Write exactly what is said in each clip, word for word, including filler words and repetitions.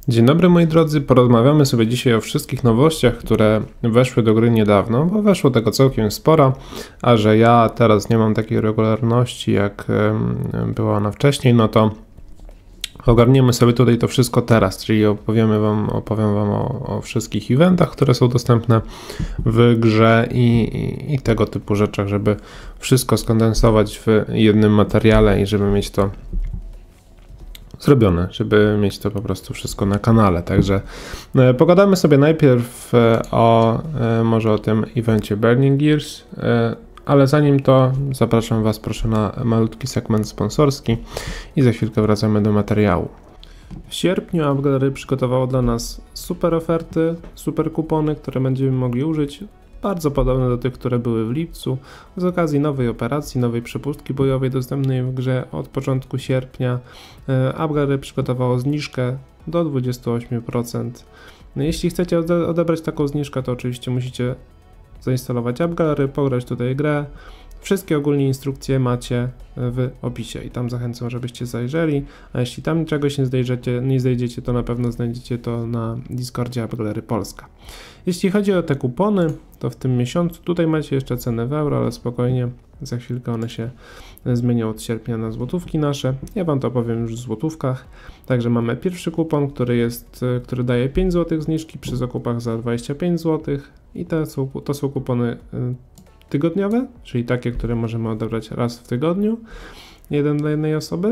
Dzień dobry moi drodzy, porozmawiamy sobie dzisiaj o wszystkich nowościach, które weszły do gry niedawno, bo weszło tego całkiem sporo, a że ja teraz nie mam takiej regularności jak była ona wcześniej, no to ogarniemy sobie tutaj to wszystko teraz, czyli opowiemy wam, opowiem wam o, o wszystkich eventach, które są dostępne w grze i, i, i tego typu rzeczach, żeby wszystko skondensować w jednym materiale i żeby mieć to zrobione, żeby mieć to po prostu wszystko na kanale. Także e, pogadamy sobie najpierw e, o e, może o tym evencie Burning Gears, e, ale zanim to zapraszam was proszę na malutki segment sponsorski i za chwilkę wracamy do materiału. W sierpniu AppGallery przygotowało dla nas super oferty, super kupony, które będziemy mogli użyć, bardzo podobne do tych, które były w lipcu, z okazji nowej operacji, nowej przepustki bojowej dostępnej w grze od początku sierpnia. AppGallery przygotowało zniżkę do dwudziestu ośmiu procent. No, jeśli chcecie ode odebrać taką zniżkę, to oczywiście musicie zainstalować AppGallery, pograć tutaj grę. Wszystkie ogólnie instrukcje macie w opisie i tam zachęcam, żebyście zajrzeli, a jeśli tam czegoś nie znajdziecie, nie znajdziecie, to na pewno znajdziecie to na Discordzie AppGallery Polska. Jeśli chodzi o te kupony, to w tym miesiącu tutaj macie jeszcze cenę w euro, ale spokojnie, za chwilkę one się zmienią od sierpnia na złotówki nasze. Ja wam to powiem już w złotówkach. Także mamy pierwszy kupon, który jest, który daje pięć złotych zniżki przy zakupach za dwadzieścia pięć złotych i to są, to są kupony tygodniowe, czyli takie, które możemy odebrać raz w tygodniu, jeden dla jednej osoby.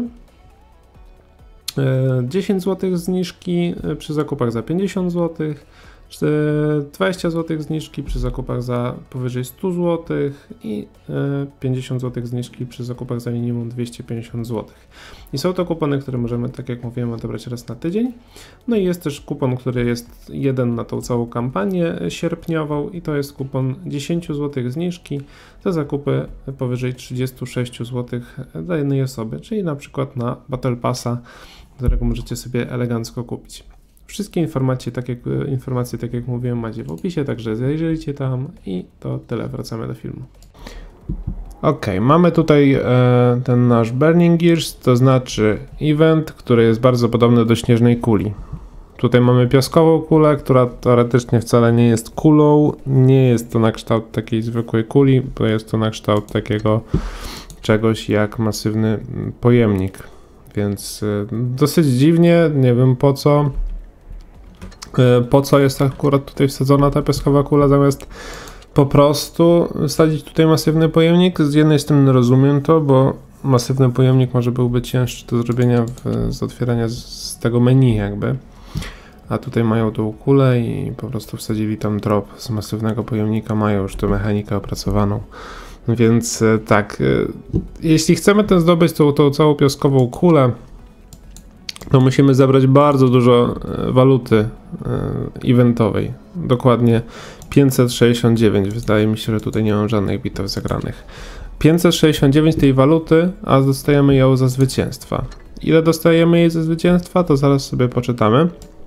dziesięć złotych zniżki przy zakupach za pięćdziesiąt złotych, dwadzieścia złotych zniżki przy zakupach za powyżej stu złotych i pięćdziesiąt złotych zniżki przy zakupach za minimum dwieście pięćdziesiąt złotych. I są to kupony, które możemy, tak jak mówiłem, odebrać raz na tydzień. No i jest też kupon, który jest jeden na tą całą kampanię sierpniową i to jest kupon dziesięć złotych zniżki za zakupy powyżej trzydziestu sześciu złotych dla jednej osoby, czyli na przykład na Battle Passa, którego możecie sobie elegancko kupić. Wszystkie informacje tak, jak, informacje, tak jak mówiłem, macie w opisie, także zajrzyjcie tam i to tyle, wracamy do filmu. Ok, mamy tutaj e, ten nasz Burning Gears, to znaczy event, który jest bardzo podobny do śnieżnej kuli. Tutaj mamy piaskową kulę, która teoretycznie wcale nie jest kulą, nie jest to na kształt takiej zwykłej kuli, bo jest to na kształt takiego czegoś jak masywny pojemnik, więc e, dosyć dziwnie, nie wiem po co. Po co jest akurat tutaj wsadzona ta piaskowa kula, zamiast po prostu wsadzić tutaj masywny pojemnik? Z jednej strony rozumiem to, bo masywny pojemnik może byłby cięższy do zrobienia w, z otwierania z, z tego menu jakby, a tutaj mają tą kulę i po prostu wsadzili tam drop z masywnego pojemnika, mają już tę mechanikę opracowaną. Więc tak, jeśli chcemy ten zdobyć tą, tą całą piaskową kulę, to musimy zebrać bardzo dużo waluty eventowej, dokładnie pięćset sześćdziesiąt dziewięć, wydaje mi się, że tutaj nie mam żadnych bitew zagranych. pięćset sześćdziesiąt dziewięć tej waluty, a dostajemy ją za zwycięstwa. Ile dostajemy jej za zwycięstwa, to zaraz sobie poczytamy.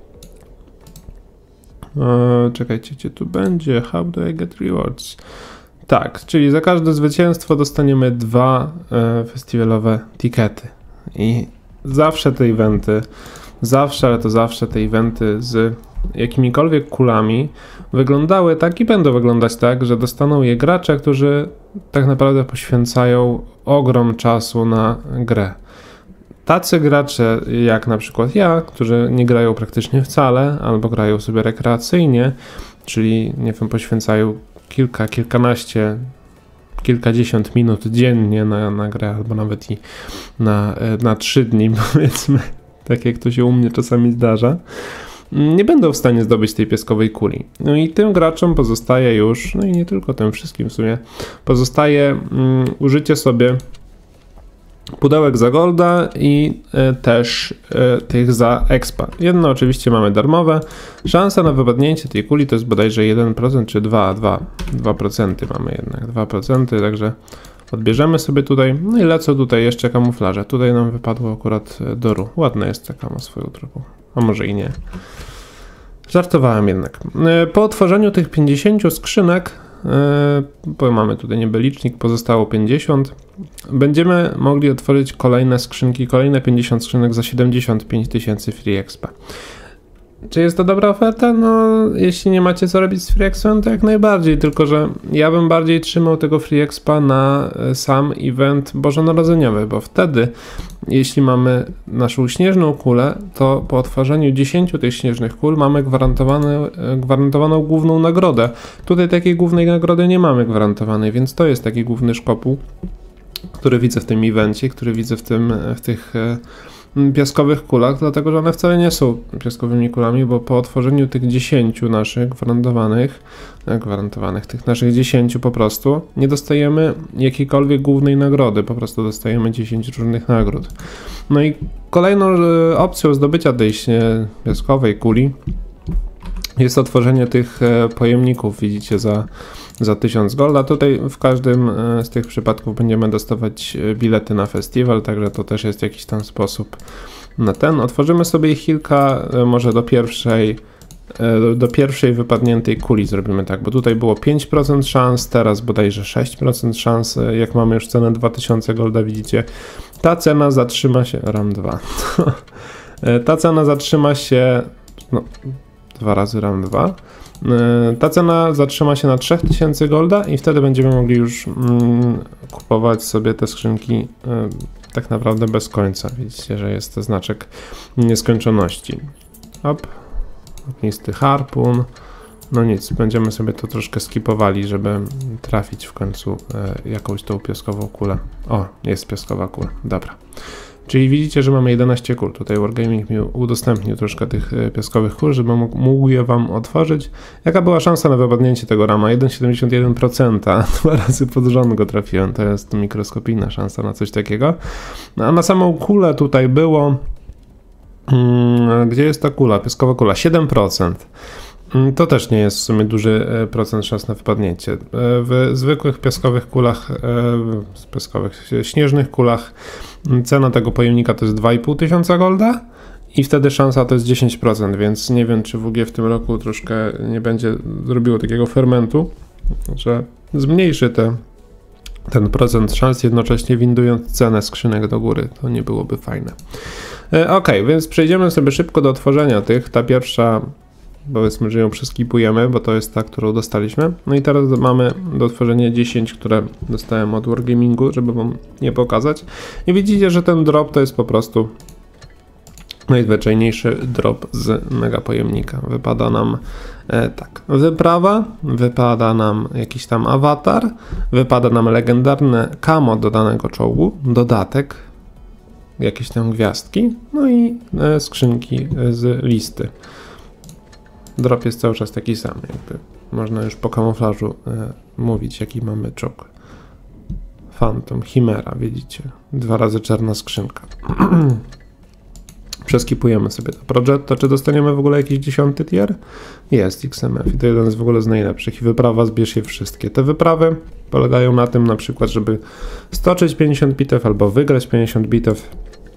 Eee, czekajcie, gdzie tu będzie? How do I get rewards? Tak, czyli za każde zwycięstwo dostaniemy dwa e, festiwalowe tikety. I zawsze te eventy, zawsze, ale to zawsze te eventy z jakimikolwiek kulami wyglądały tak i będą wyglądać tak, że dostaną je gracze, którzy tak naprawdę poświęcają ogrom czasu na grę. Tacy gracze jak na przykład ja, którzy nie grają praktycznie wcale, albo grają sobie rekreacyjnie, czyli nie wiem, poświęcają kilka, kilkanaście, kilkadziesiąt minut dziennie na, na grę, albo nawet i na, na trzy dni, powiedzmy, tak jak to się u mnie czasami zdarza, nie będą w stanie zdobyć tej piaskowej kuli. No i tym graczom pozostaje już, no i nie tylko tym wszystkim w sumie, pozostaje um, użycie sobie pudełek za golda i e, też e, tych za expa. Jedno oczywiście mamy darmowe. Szansa na wypadnięcie tej kuli to jest bodajże jeden procent czy dwa procent mamy jednak, dwa procent, także odbierzemy sobie tutaj. No i lecą tutaj jeszcze kamuflaże. Tutaj nam wypadło akurat Doru. Ładna jest ta kama swoją drogą. A może i nie. Żartowałem jednak. E, po otworzeniu tych pięćdziesięciu skrzynek, bo mamy tutaj niby licznik, pozostało pięćdziesiąt. Będziemy mogli otworzyć kolejne skrzynki, kolejne pięćdziesiąt skrzynek za siedemdziesiąt pięć tysięcy free expa. Czy jest to dobra oferta? No, jeśli nie macie co robić z Free Expem, to jak najbardziej, tylko że ja bym bardziej trzymał tego Free Expa na sam event bożonarodzeniowy, bo wtedy, jeśli mamy naszą śnieżną kulę, to po otworzeniu dziesięciu tych śnieżnych kul mamy gwarantowane, gwarantowaną główną nagrodę. Tutaj takiej głównej nagrody nie mamy gwarantowanej, więc to jest taki główny szkopuł, który widzę w tym evencie, który widzę w, tym, w tych piaskowych kulach, dlatego że one wcale nie są piaskowymi kulami, bo po otworzeniu tych dziesięciu naszych gwarantowanych, gwarantowanych tych naszych dziesięciu po prostu nie dostajemy jakiejkolwiek głównej nagrody, po prostu dostajemy dziesięć różnych nagród. No i kolejną opcją zdobycia tej piaskowej kuli jest otworzenie tych pojemników, widzicie, za, za tysiąc golda. Tutaj w każdym z tych przypadków będziemy dostawać bilety na festiwal, także to też jest jakiś tam sposób na ten. Otworzymy sobie ich kilka, może do pierwszej, do, do pierwszej wypadniętej kuli zrobimy tak, bo tutaj było pięć procent szans, teraz bodajże sześć procent szans, jak mamy już cenę dwa tysiące golda, widzicie, ta cena zatrzyma się, RAM dwa, ta cena zatrzyma się, no, dwa razy RAM dwa. Ta cena zatrzyma się na trzy tysiące golda i wtedy będziemy mogli już mm, kupować sobie te skrzynki y, tak naprawdę bez końca. Widzicie, że jest to znaczek nieskończoności. Hop. Ognisty harpun. No nic, będziemy sobie to troszkę skipowali, żeby trafić w końcu y, jakąś tą piaskową kulę. O, jest piaskowa kula. Dobra. Czyli widzicie, że mamy jedenaście kul. Tutaj Wargaming mi udostępnił troszkę tych piaskowych kul, żeby mógł je wam otworzyć. Jaka była szansa na wypadnięcie tego rama? jeden przecinek siedemdziesiąt jeden procent. Dwa razy pod rząd go trafiłem. To jest mikroskopijna szansa na coś takiego. A na samą kulę tutaj było... Hmm, gdzie jest ta kula? Piaskowa kula. siedem procent. To też nie jest w sumie duży procent szans na wypadnięcie. W zwykłych piaskowych kulach, w piaskowych śnieżnych kulach cena tego pojemnika to jest dwa i pół tysiąca golda i wtedy szansa to jest dziesięć procent, więc nie wiem, czy W G w tym roku troszkę nie będzie zrobiło takiego fermentu, że zmniejszy te, ten procent szans, jednocześnie windując cenę skrzynek do góry. To nie byłoby fajne. Ok, więc przejdziemy sobie szybko do otworzenia tych. Ta pierwsza, powiedzmy, że ją przeskipujemy, bo to jest ta, którą dostaliśmy. No i teraz mamy do otworzenia dziesięć, które dostałem od Wargamingu, żeby wam nie pokazać. I widzicie, że ten drop to jest po prostu najzwyczajniejszy drop z mega pojemnika. Wypada nam e, tak, wyprawa, wypada nam jakiś tam awatar, wypada nam legendarne camo do danego czołgu, dodatek, jakieś tam gwiazdki, no i e, skrzynki z listy. Drop jest cały czas taki sam, jakby można już po kamuflażu e, mówić, jaki mamy czołg. Phantom, Chimera, widzicie, dwa razy czarna skrzynka. Przeskipujemy sobie to Progetto. Czy dostaniemy w ogóle jakiś dziesiąty tier? Jest X M F i to jeden z w ogóle z najlepszych. I wyprawa, zbierz je wszystkie. Te wyprawy polegają na tym na przykład, żeby stoczyć pięćdziesiąt bitew albo wygrać pięćdziesiąt bitew.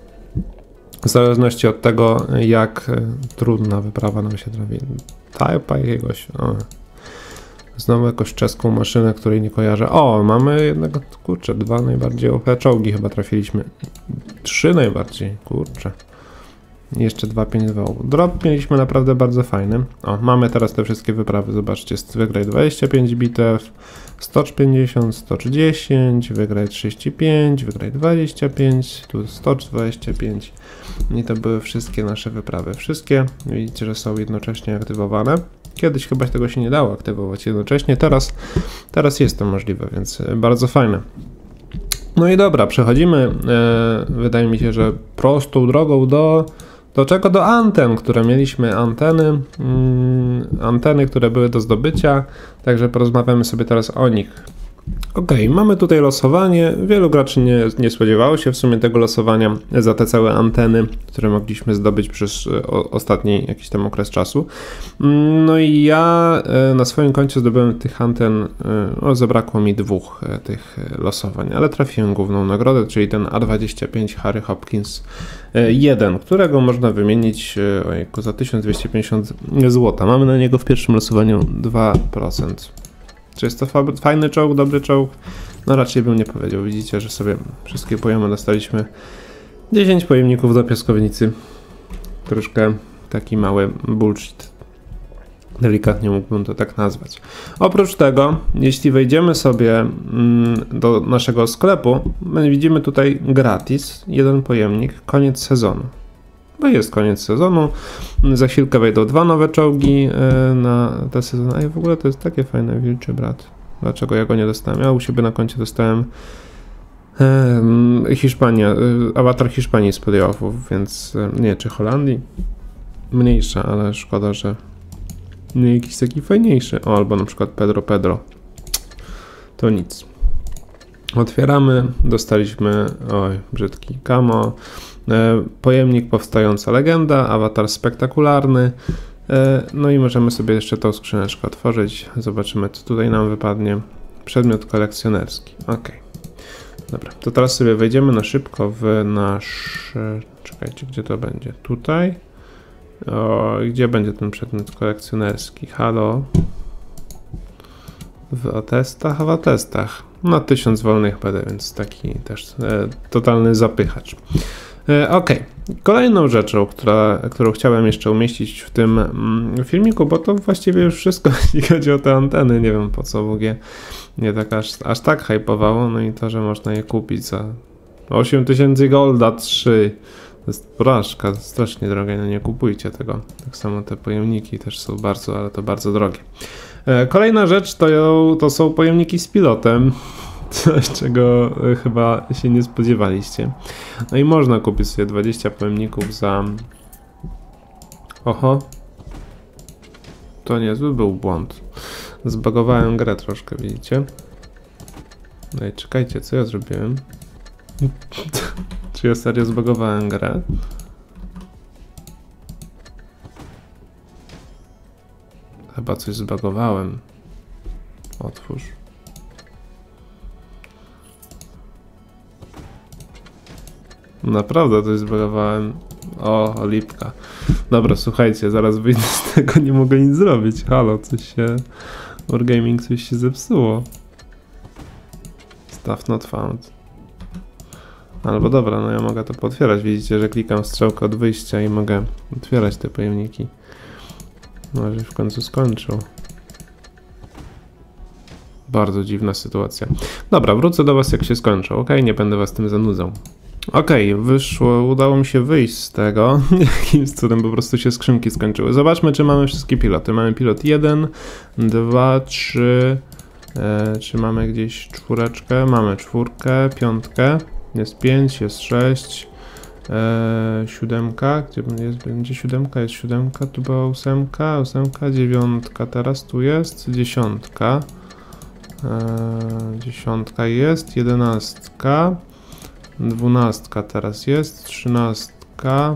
W zależności od tego, jak trudna wyprawa nam się trafi. Typa jakiegoś. O. Znowu jakąś czeską maszynę, której nie kojarzę. O, mamy jednego, kurczę, dwa najbardziej O P czołgi chyba trafiliśmy. Trzy najbardziej, kurczę. Jeszcze dwa pięć dwa. Drop mieliśmy naprawdę bardzo fajny. O, mamy teraz te wszystkie wyprawy. Zobaczcie, wygraj dwadzieścia pięć bitew, stocz pięćdziesiąt, stocz dziesięć, wygraj trzydzieści pięć, wygraj dwadzieścia pięć, tu stocz dwadzieścia pięć. I to były wszystkie nasze wyprawy. Wszystkie, widzicie, że są jednocześnie aktywowane. Kiedyś chyba tego się nie dało aktywować jednocześnie. Teraz, teraz jest to możliwe, więc bardzo fajne. No i dobra, przechodzimy, e, wydaje mi się, że prostą drogą do... Do czego? Do anten, które mieliśmy, anteny, mm, anteny, które były do zdobycia, także porozmawiamy sobie teraz o nich. Ok, mamy tutaj losowanie. Wielu graczy nie, nie spodziewało się w sumie tego losowania za te całe anteny, które mogliśmy zdobyć przez o, ostatni jakiś tam okres czasu. No i ja e, na swoim koncie zdobyłem tych anten, e, o, zabrakło mi dwóch e, tych losowań, ale trafiłem główną nagrodę, czyli ten A dwadzieścia pięć Harry Hopkins jeden, którego można wymienić e, ojejku, za tysiąc dwieście pięćdziesiąt złota. Mamy na niego w pierwszym losowaniu dwa procent. Czy jest to fajny czołg, dobry czołg? No raczej bym nie powiedział. Widzicie, że sobie wszystkie pojemy dostaliśmy. dziesięć pojemników do piaskownicy. Troszkę taki mały bullshit. Delikatnie mógłbym to tak nazwać. Oprócz tego, jeśli wejdziemy sobie do naszego sklepu, widzimy tutaj gratis jeden pojemnik, koniec sezonu. Bo jest koniec sezonu, za chwilkę wejdą dwa nowe czołgi na ten sezon. A w ogóle to jest takie fajne, wilczy brat. Dlaczego ja go nie dostałem? Ja u siebie na koncie dostałem Hiszpania, awatar Hiszpanii z playoffów, więc nie, czy Holandii? Mniejsza, ale szkoda, że nie jakiś taki fajniejszy. O, albo na przykład Pedro Pedro. To nic. Otwieramy, dostaliśmy, oj, brzydki camo, e, pojemnik powstająca legenda, awatar spektakularny, e, no i możemy sobie jeszcze tą skrzyneczkę otworzyć, zobaczymy co tutaj nam wypadnie. Przedmiot kolekcjonerski, ok. Dobra, to teraz sobie wejdziemy na szybko w nasz, e, czekajcie, gdzie to będzie, tutaj, o, gdzie będzie ten przedmiot kolekcjonerski, halo, w atestach, a w atestach. Na tysiąc wolnych P D, więc taki też e, totalny zapychacz. E, ok, kolejną rzeczą, która, którą chciałem jeszcze umieścić w tym mm, filmiku, bo to właściwie już wszystko, jeśli chodzi o te anteny, nie wiem po co W G nie tak aż, aż tak hypowało, no i to, że można je kupić za osiem tysięcy golda, trzy. To jest porażka, strasznie drogie, no nie kupujcie tego. Tak samo te pojemniki też są bardzo, ale to bardzo drogie. Kolejna rzecz to, to są pojemniki z pilotem, coś czego chyba się nie spodziewaliście. No i można kupić sobie dwadzieścia pojemników za... Oho, to niezły był błąd. Zbagowałem grę troszkę, widzicie? No i czekajcie, co ja zrobiłem? Czy ja serio zbagowałem grę? Chyba coś zbagowałem. Otwórz. Naprawdę coś zbagowałem. O, lipka. Dobra, słuchajcie, zaraz wyjdę z tego, nie mogę nic zrobić. Halo, coś się... Wargaming coś się zepsuło. Stuff not found. Albo dobra, no ja mogę to potwierać. Widzicie, że klikam strzałkę od wyjścia i mogę otwierać te pojemniki. Może w końcu skończył. Bardzo dziwna sytuacja. Dobra, wrócę do was jak się skończą, ok? Nie będę was tym zanudzał. Ok, wyszło, udało mi się wyjść z tego. Jakimś cudem po prostu się skrzynki skończyły. Zobaczmy, czy mamy wszystkie piloty. Mamy pilot jeden, dwa, trzy. E, czy mamy gdzieś czwóreczkę? Mamy czwórkę, piątkę. Jest pięć, jest sześć. Eee, siódemka, gdzie jest, będzie siódemka, jest siódemka, tu była ósemka, ósemka, dziewiątka, teraz tu jest, dziesiątka, eee, dziesiątka jest, jedenastka, dwunastka teraz jest, trzynastka,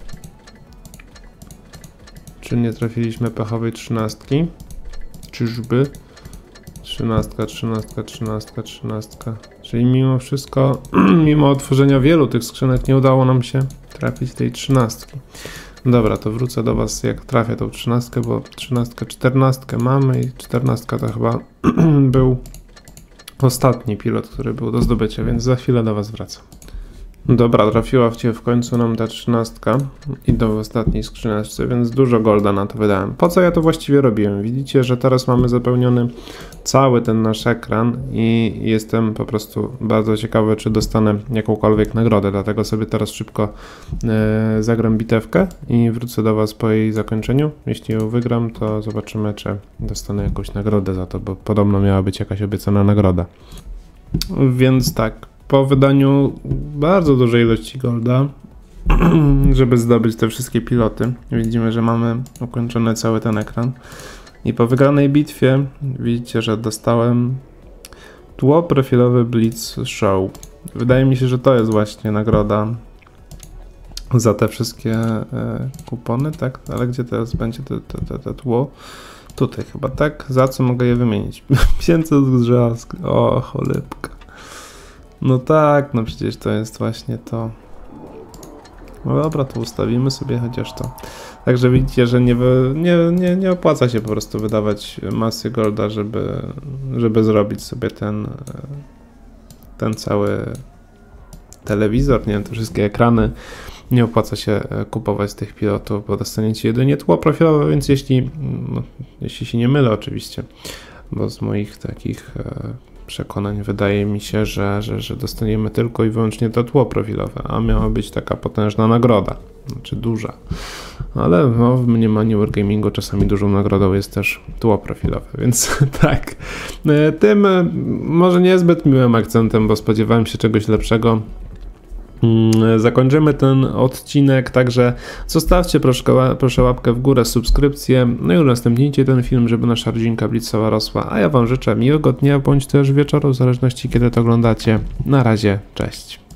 czy nie trafiliśmy pechowej trzynastki, czyżby? Trzynastka, trzynastka, trzynastka, trzynastka. Czyli mimo wszystko, mimo otworzenia wielu tych skrzynek nie udało nam się trafić tej trzynastki. Dobra, to wrócę do was jak trafię tą trzynastkę, bo trzynastkę, czternastkę mamy i czternastka to chyba był ostatni pilot, który był do zdobycia, więc za chwilę do was wracam. Dobra, trafiła w cię w końcu nam ta trzynastka i do ostatniej skrzyneczce, więc dużo golda na to wydałem. Po co ja to właściwie robiłem? Widzicie, że teraz mamy zapełniony cały ten nasz ekran i jestem po prostu bardzo ciekawy, czy dostanę jakąkolwiek nagrodę, dlatego sobie teraz szybko e, zagram bitewkę i wrócę do was po jej zakończeniu. Jeśli ją wygram, to zobaczymy, czy dostanę jakąś nagrodę za to, bo podobno miała być jakaś obiecana nagroda. Więc tak. Po wydaniu bardzo dużej ilości golda, żeby zdobyć te wszystkie piloty, widzimy, że mamy ukończony cały ten ekran. I po wygranej bitwie widzicie, że dostałem tło profilowy Blitz Show. Wydaje mi się, że to jest właśnie nagroda za te wszystkie e, kupony, tak? Ale gdzie teraz będzie to, to, to, to tło? Tutaj chyba, tak? Za co mogę je wymienić? pięćset drzazg. O, cholipka. No tak, no przecież to jest właśnie to. No dobra, to ustawimy sobie chociaż to. Także widzicie, że nie, nie, nie, nie opłaca się po prostu wydawać masy golda, żeby, żeby zrobić sobie ten, ten cały telewizor, nie wiem, te wszystkie ekrany nie opłaca się kupować tych pilotów, bo dostaniecie jedynie tło profilowe, więc jeśli, no, jeśli się nie mylę oczywiście, bo z moich takich przekonań wydaje mi się, że, że, że dostaniemy tylko i wyłącznie to tło profilowe, a miała być taka potężna nagroda, znaczy duża. Ale no, w mniemaniu Wargamingu czasami dużą nagrodą jest też tło profilowe, więc tak. Tym może niezbyt miłym akcentem, bo spodziewałem się czegoś lepszego, zakończymy ten odcinek, także zostawcie proszę, proszę łapkę w górę, subskrypcję, no i udostępnijcie ten film, żeby nasza rodzinka blitzowa rosła, a ja wam życzę miłego dnia, bądź też wieczoru, w zależności kiedy to oglądacie. Na razie, cześć.